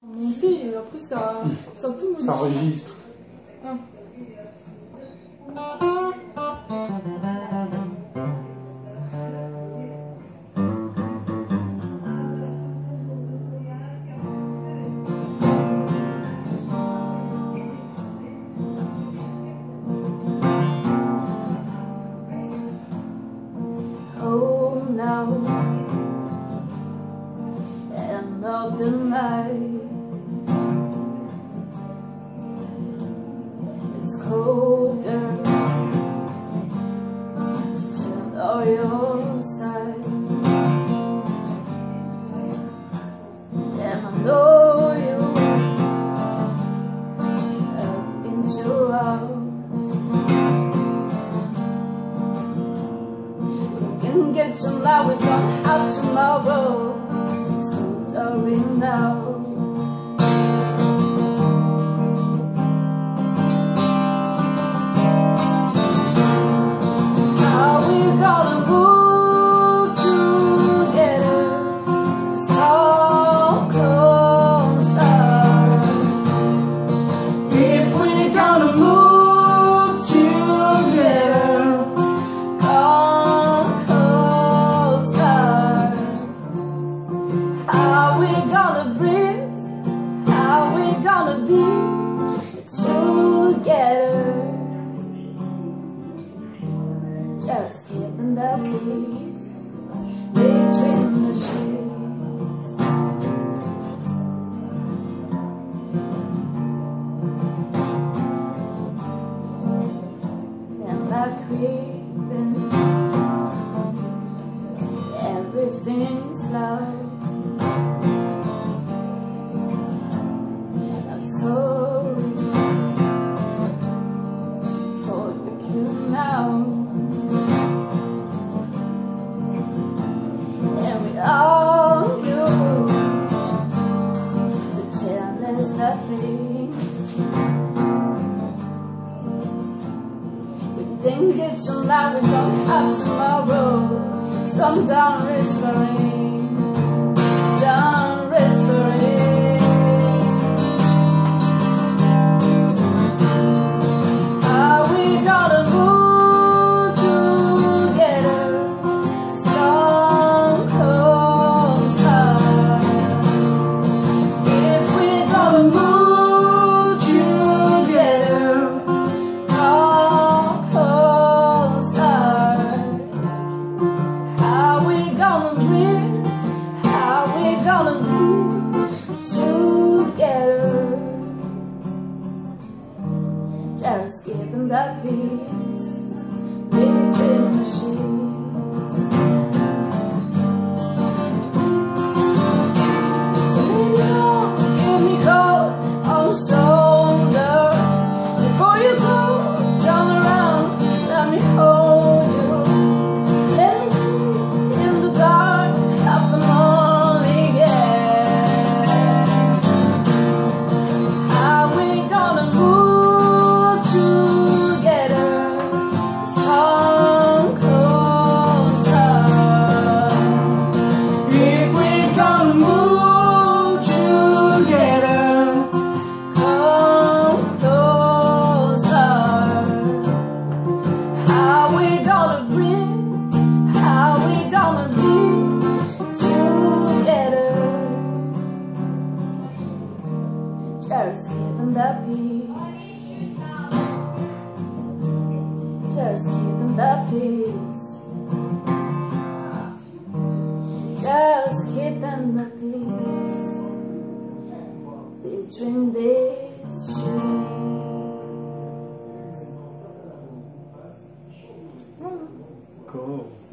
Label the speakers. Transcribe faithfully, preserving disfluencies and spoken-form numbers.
Speaker 1: Monter et après ça, ça tout modifie.
Speaker 2: Ça enregistre.
Speaker 1: Hum.
Speaker 3: Oh no, end of the night. It's colder to turn on your side, and I know you up into your house. We can get to now, we don't have tomorrow. So darling now. How we gonna breathe? How we gonna be together? Just keeping that peace between the sheets. And that creeping, everything's loud. Think it tonight, we don't have tomorrow. Some down whispering, down whispering. Are we gonna move together? Some closer. If we're gonna move together, gonna be together. Just giving that peace between the sheets. So maybe don't give me cold on the shoulder. Before you go, turn around, let me hold you. Let me see in the dark of the morning. Just giving that peace. Just giving that peace. Just keeping the peace between these streets.
Speaker 2: Cool.